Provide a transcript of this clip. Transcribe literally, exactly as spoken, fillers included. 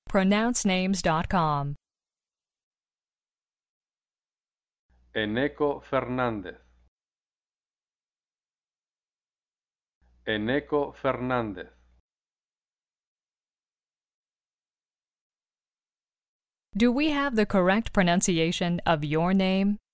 pronounce names dot com. Eneko Fernández. Eneko Fernández. Do we have the correct pronunciation of your name?